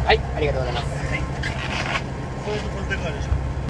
はい、ありがとうございます。 はい。これとこれでかいでしょ。